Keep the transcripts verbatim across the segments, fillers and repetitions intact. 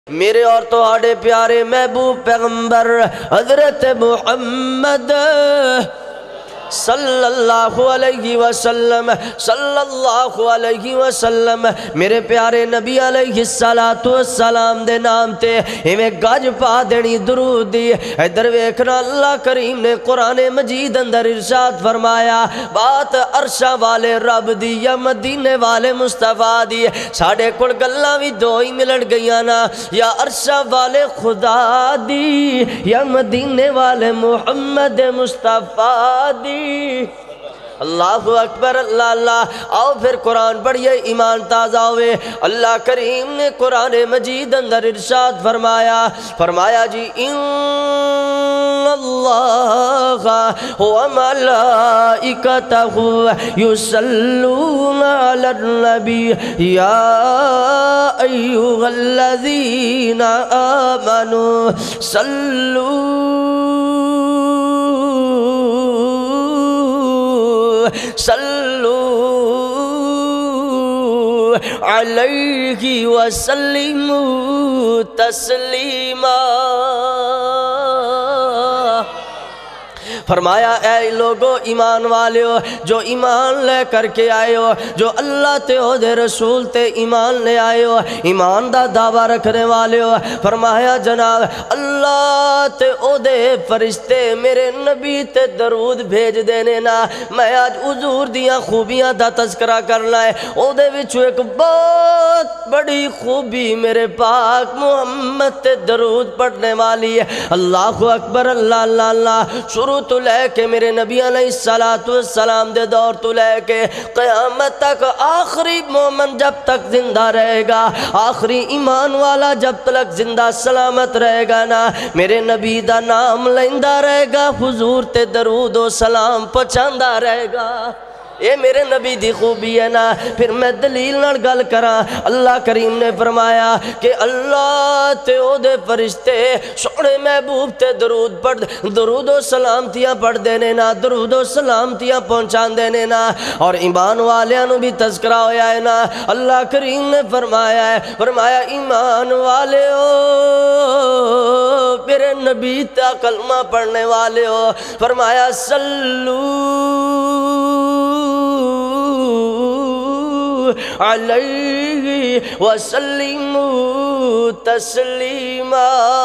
میرے اور تہاڈے پیارے محبوب پیغمبر حضرت محمد صلی اللہ علیہ وسلم صلی اللہ علیہ وسلم میرے پیارے نبی علیہ السلام دے نام تے ہمیں گج پا دینی درود دی. ادھر ویکھنا اللہ کریم نے قرآن مجید اندر ارشاد فرمایا بات عرشہ والے رب دی یا مدینے والے مصطفیٰ دی. ساڑھے کڑ گلاں وی دو ہی ملڑ گئیاں نا, یا عرشہ والے خدا دی یا مدینے والے محمد مصطفیٰ دی. اللہ اکبر اللہ اللہ. آؤ پھر قرآن پڑھیے, ایمان تازہ ہوئے. اللہ کریم نے قرآن مجید اندر ارشاد فرمایا فرمایا جی ان اللہ و ملائکتہ یصلون علی النبی یا ایھا الذین آمنوا صلوا صلو علیہ وسلموا تسلیما. فرمایا اے لوگو ایمان والے ہو جو ایمان لے کر کے آئے ہو, جو اللہ تے ہو دے رسول تے ایمان لے آئے ہو, ایمان دا دعویٰ رکھنے والے ہو. فرمایا جناب اللہ تے او دے فرشتے میرے نبی تے درود بھیج دینے نا. میں آج حضور دیاں خوبیاں دا تذکرہ کرنا ہے. او دے وچوں ایک بہت بڑی خوبی میرے پاک محمد تے درود پڑھنے والی ہے. اللہ اکبر اللہ اللہ اللہ. شروع تو لے کے میرے نبی علیہ السلام دے دور تو لے کے قیامت تک آخری مومن جب تک زندہ رہے گا, آخری ایمان والا جب تک زندہ سلامت رہے گا نا, میرے نبی دا نام لیندہ رہے گا, حضور تے درود و سلام پہنچاندہ رہے گا. اے میرے نبی دی خوبی ہے نا. پھر میں دلیل نال گل کراں. اللہ کریم نے فرمایا کہ اللہ تے او دے فرشتے سونے محبوب تے درود پڑھ درود و سلامتیاں پڑھ دینے نا, درود و سلامتیاں پہنچان دینے نا. اور ایمان والیاں نو بھی تذکرہ ہویا ہے نا. اللہ کریم نے فرمایا ہے فرمایا ایمان والے ہو میرے نبی تا کلمہ پڑھنے والے ہو. فرمایا صلو علیہ وسلموا تسلیما.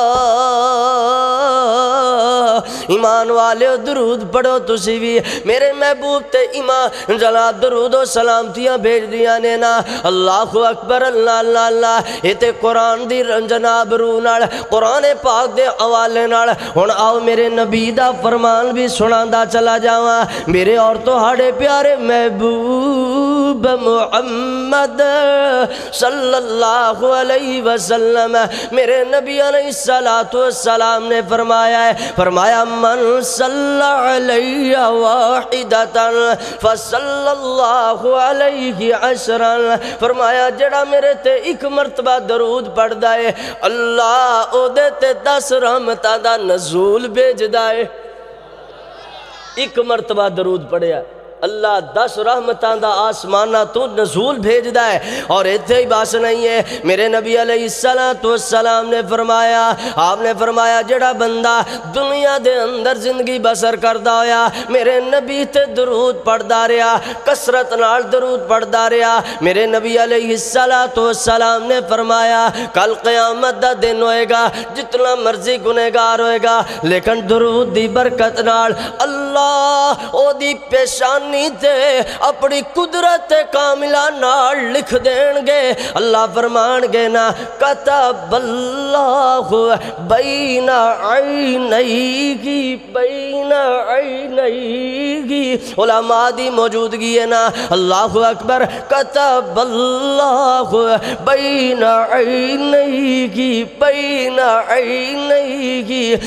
ایمان والے درود پڑھو تسی بھی میرے محبوب تے ایمان جناب درود و سلامتیاں بھیج دیا نے نا. اللہ اکبر اللہ اللہ اللہ. یہ تے قرآن دی جناب روح نال قرآن پاک دے حوالے نال. ہن آؤ میرے نبی دا فرمان بھی سناندا چلا جاواں. میرے اور تہاڈے پیارے محبوب محمد صلی اللہ علیہ وسلم میرے نبی علیہ السلام نے فرمایا ہے فرمایا من صلی علیہ واحدتا فصلی اللہ علیہ عشرا. فرمایا جڑا میرے تے ایک مرتبہ درود پڑھ دائے اللہ او دے تے دس رحمتہ دا نزول بھیج دائے. ایک مرتبہ درود پڑھیا اللہ دس رحمتان دا آسمانہ تو نزول بھیج دائے. اور اتھے ہی باس نہیں ہے, میرے نبی علیہ السلام نے فرمایا آپ نے فرمایا جڑا بندہ دنیا دے اندر زندگی بسر کردہ ہویا میرے نبی تے درود پڑھدا رہا, کثرت نال درود پڑھدا رہا. میرے نبی علیہ السلام نے فرمایا کل قیامت دا دن ہوئے گا, جتنا مرضی گنہگار ہوئے گا لیکن درود دی برکت نال اللہ او دی پیشان تے اپنی قدرت کاملہ نال لکھ دیں گے. اللہ فرمان گے نا کتب اللہ بین عینیہ بین عینیہ. علماء دی موجودگی ہے نا. اللہ اکبر. کتب اللہ بین عینیہ بین عینیہ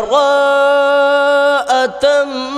براءۃ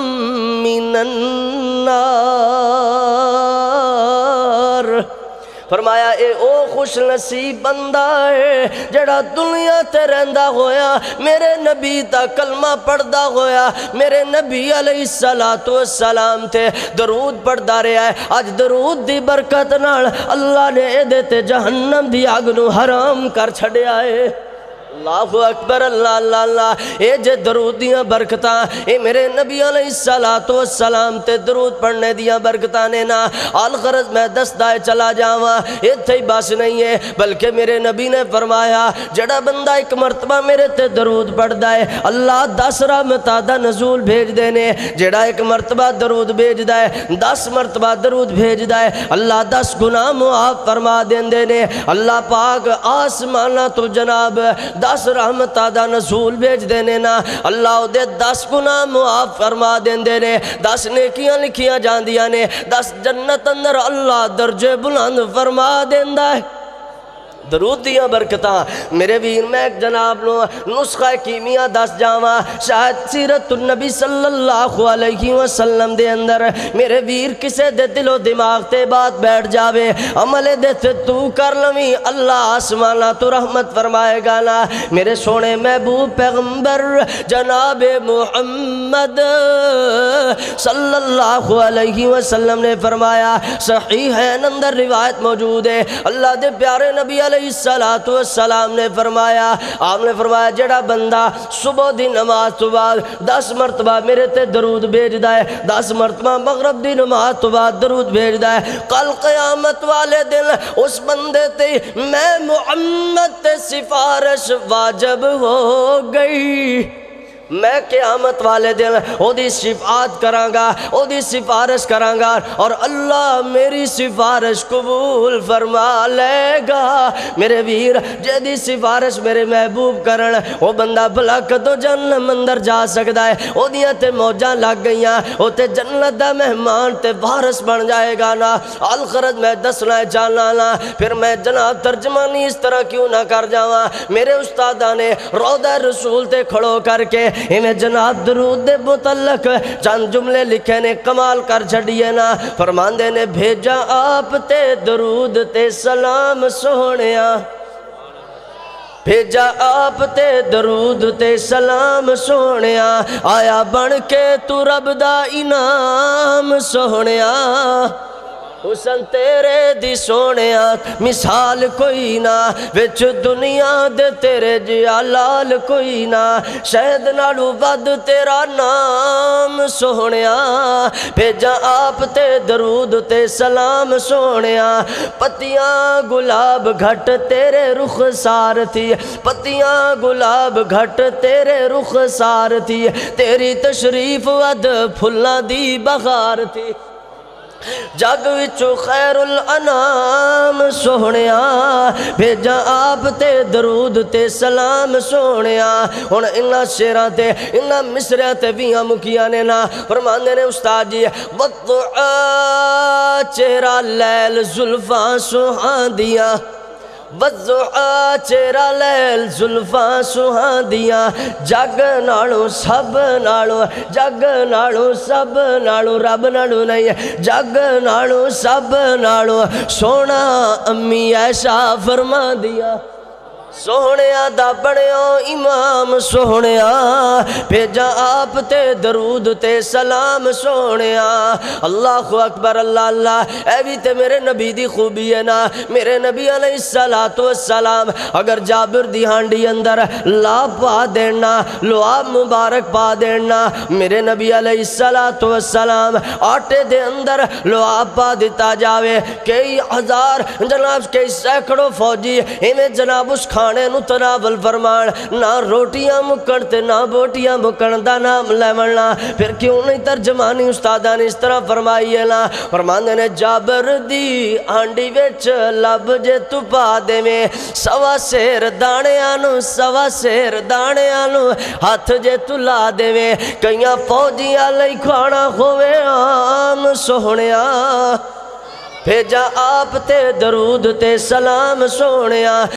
من النار. فرمایا اے او خوش نصیب بندہ ہے جڑا دنیا تے رہندا ہویا میرے نبی دا کلمہ پڑھدا ہویا میرے نبی علیہ السلام تے درود پڑھدا رہا ہے اج درود دی برکت نال اللہ نے اے دے تے جہنم دی اگ نو حرام کر چھڈیا ہے اللہ اکبر اللہ اللہ اللہ اے جے درود دیاں برکتاں اے میرے نبی علیہ السلام تے درود پڑھنے دیاں برکتاں نے نا الغرض میں دس دائے چلا جاواں اتھے ہی بس نہیں ہے بلکہ میرے نبی نے فرمایا جڑا بندہ ایک مرتبہ میرے تے درود پڑھدا ہے اللہ دس رحمتاں دا نزول بھیج دینے جڑا ایک مرتبہ درود بھیجدا ہے دس مرتبہ درود بھیجدا ہے اللہ دس گناہ معاف فرما دیندے نے اللہ پاک آسمانہ تو جناب دس رحمتہ دا نزول بھیج دینے نا اللہ دے دس گناہ معاف فرما دیندے نے دس نیکیاں لکھیاں جاندیاں نے دس جنت اندر اللہ درجے بلند فرما دیندہ ہے درود دیاں برکتاں میرے ویر میں ایک جناب نو نسخہ کیمیا دس جاواں شاید سیرت النبی صلی اللہ علیہ وسلم دے اندر میرے ویر کسے دے دل و دماغ تے بات بیٹھ جاوے عمل دے تے تو کر لویں اللہ آسمانہ تو رحمت فرمائے گا نا میرے سونے محبوب پیغمبر جناب محمد صلی اللہ علیہ وسلم نے فرمایا صحیحین اندر روایت موجود ہے اللہ دے پیارے نبی علیہ السلام نے فرمایا آپ نے فرمایا جڑا بندہ صبح دی نماز تو بعد دس مرتبہ میرے تے درود بھیجدا ہے دس مرتبہ مغرب دی نماز تو بعد درود بھیجدا ہے کل قیامت والے دن اس بندے تے میں محمد تے سفارش واجب ہو گئی میں قیامت والے دن او دی شفاعت کرانگا او دی سفارش کرانگا اور اللہ میری سفارش قبول فرما لے گا میرے ویر جے دی سفارش میرے محبوب کرن او بندہ بھلا کدو جنم اندر جا سکدا ہے او دیاں تے موجاں لگ گئیاں او تے جنت دا مہمان تے وارث بن جائے گا نا الغرض میں دسنا ہے جاننا نا پھر میں جناب ترجمانی اس طرح کیوں نہ کر جاواں میرے استادہ نے روضہ رسول تے کھڑو کر کے ہمیں جناب درود دے متعلق چند جملے لکھے نے کمال کر چھڑیے نا فرماندے نے بھیجا آپ تے درود تے سلام سونیا بھیجا آپ تے درود تے سلام سونیا آیا بن کے تو رب دا انعام سونیا حسن تیرے دی سونیا مثال کوئی نہ وچ دنیا دے تیرے جلال کوئی نہ شہد نالو ود تیرا نام سونیا بھیجا آپ تے درود تے سلام سونیا پتیاں گلاب گھٹ تیرے رخ سار تھی پتیاں گلاب گھٹ تیرے رخ سار تھی تیری تشریف ود پھلاں دی بغار تھی جگ وچو خیر الانام سونیا بھیجا آپ تے درود تے سلام سونیا ہن انہاں شعراں تے انہاں مصریاں تے ویاں مکیاں نے نا فرماندے نے استاد جی والضحا چہرہ لیل زلفاں سہاندیاں والضحا چہرہ لیل زلفاں سہاندیاں جگ نالوں سب نالوں جگ نالوں سب نالوں رب نالوں نہیں جگ نالوں سب نالوں سونا امی عائشہ فرماندیاں سونیا دا بڑیو امام سونیا بھیجا آپ تے درود تے سلام سونیا اللہ اکبر اللہ اللہ اے بھی تے میرے نبی دی خوبی ہے نا میرے نبی علیہ السلام اگر جابر دی ہانڈی اندر لا پا دینا لعاب مبارک پا دینا میرے نبی علیہ السلام آٹے دے اندر لعاب پا دیتا جاوے کئی ہزار جناب کئی سینکڑوں فوجی ہمیں جناب اس کھانے نو تناول فرمان نہ روٹیاں مکن تے نہ بوٹیاں مکن دا نام لیونا پھر کیوں نہیں ترجمانی استادہ نے اس طرح فرمائی ہے نا فرماندے نے جابر دی آنڈی ویچ لب جے تو پا دے میں سوا سیر دانے آنو سوا سیر دانے آنو ہاتھ جے تو لا دے میں کئیاں فوجیاں لئی کھانا ہوئے عام سونیا بھیجا آپ تے درود تے سلام سونیا